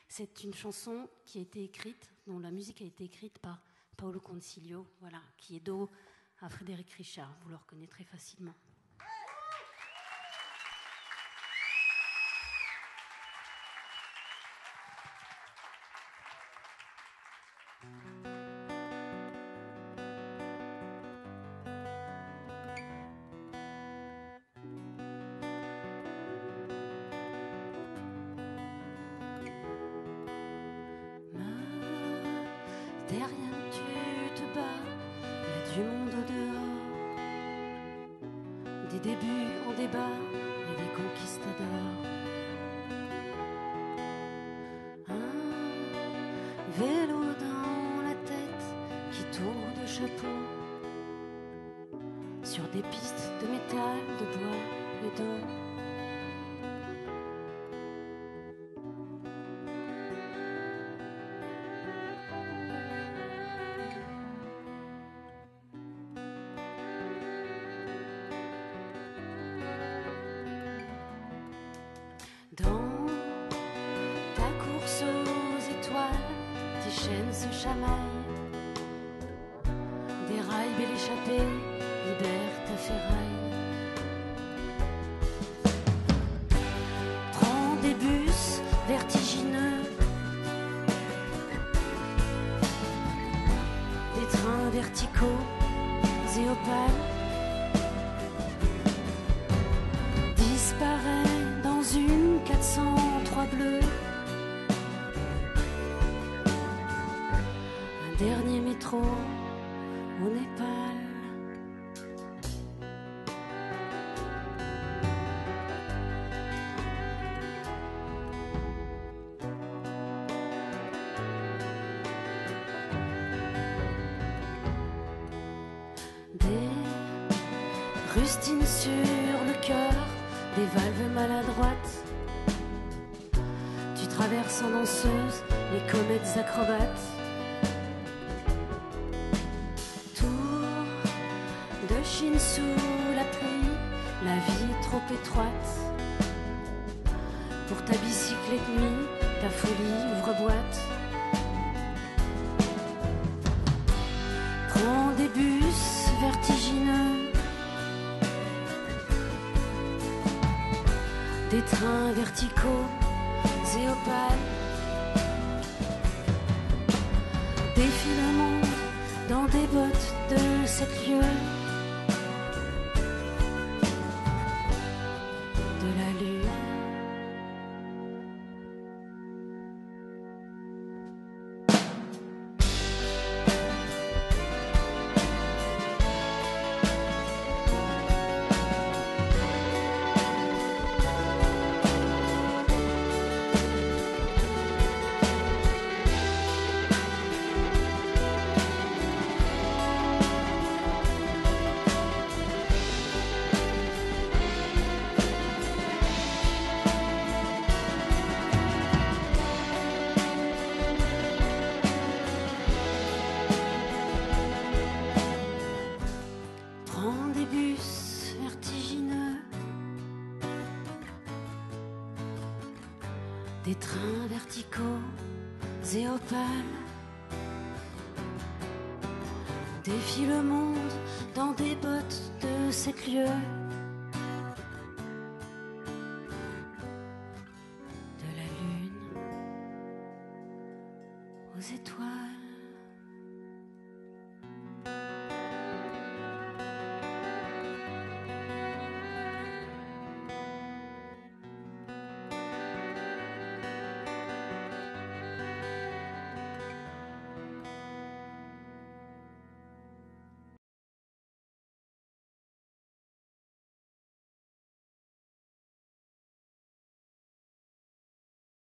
C'est une chanson qui a été écrite, dont la musique a été écrite par Paolo Concilio, voilà, qui est dos à Frédéric Richard. Vous le reconnaîtrez facilement. Derrière tu te bats, il y a du monde au dehors, des débuts en débat et des conquistadors. Un vélo dans la tête qui tourne de chapeau sur des pistes de métal, de bois et d'or. Dans ta course aux étoiles, tes chaînes se chamaillent. Déraille, belle échappée, libère ta ferraille. Prends des bus vertigineux, des trains verticaux et opales. Disparaît dans une 403 bleue. Un dernier métro au Népal. Des rustines sur le cœur, des valves maladroites. Tu traverses en danseuse les comètes acrobates. Tour de Chine sous la pluie, la vie est trop étroite. Pour ta bicyclette nuit, ta folie ouvre-boîte. Prends des bus vertigineux, des trains verticaux et opales. Défile le monde dans des bottes de 7 lieues de la lune. Prends des bus vertigineux, des trains verticaux et opales. Défie le monde dans des bottes de 7 lieues de la lune aux étoiles.